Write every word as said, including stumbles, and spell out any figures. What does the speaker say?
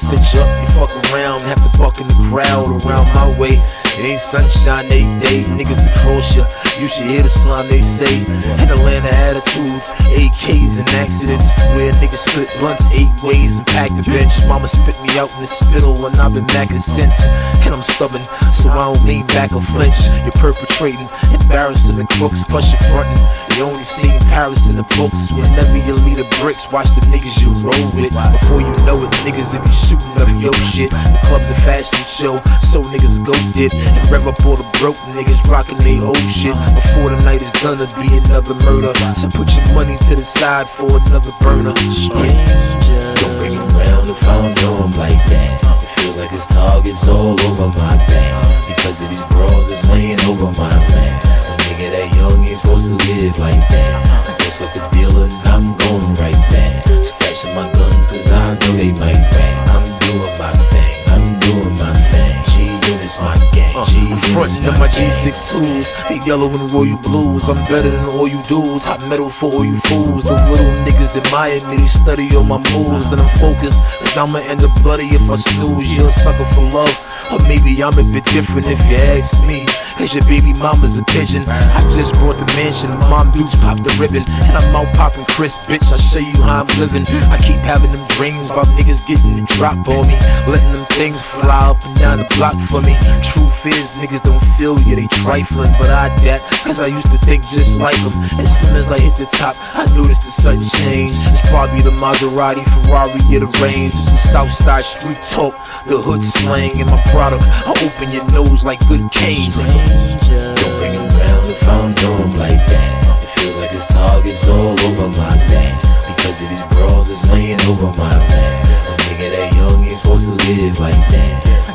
set you up, you fuck around, have to buck in the crowd around my way. It ain't sunshine every day, niggas across ya. You should hear the slime they say. In Atlanta attitudes, A Ks and accidents, where niggas split blunts eight ways and pack the bench. Mama spit me out in the spittle and I've been macking since. And I'm stubborn, so I don't lean back or flinch. You're perpetrating, embarrassing the crooks, plus you're frontin'. You only seen Paris in the books. Whenever you lead the bricks, watch the niggas you roll with. Before you know it, niggas will be shooting up your shit. The club's a fashion show, so niggas go dip and rev up all the broke niggas rockin' they old shit. Before the night is done, there'll be another murder. So put your money to the side for another burner. Stranger, don't bring it round if I don't know him like that. It feels like his target's all over my back. Because of these bras that's laying over my lap. A nigga that young ain't supposed to live like that. I guess off the dealer and I'm going right back. Stashing my guns cause I know they might back. I'm doing my thing, I'm doing my thing. G-Unit's my gang. Uh, I'm frontin' up my G six twos, they yellow and royal blues. I'm better than all you dudes, hot metal for all you fools. The little niggas admire me, they study all my moves. And I'm focused, cause I'ma end up bloody if I snooze. You're a sucker for love, or maybe I'm a bit different if you ask me. Cause your baby mama's a pigeon. I just bought the mansion, mom dudes pop the ribbon. And I'm out popping crisp, bitch, I'll show you how I'm living. I keep having them dreams about niggas getting the drop on me, letting them things fly up and down the block for me. Truth is, niggas don't feel you, they trifling. But I adapt, cause I used to think just like them. As soon as I hit the top, I noticed a sudden change. It's probably the Maserati, Ferrari, get the range. It's the Southside street talk, the hood slang. And my product, I open your nose like good cane. Don't bring him round if I don't know him like that. It feels like his target's all over my back. Because of these bras that's laying over my lap. A nigga that young ain't supposed to live like that.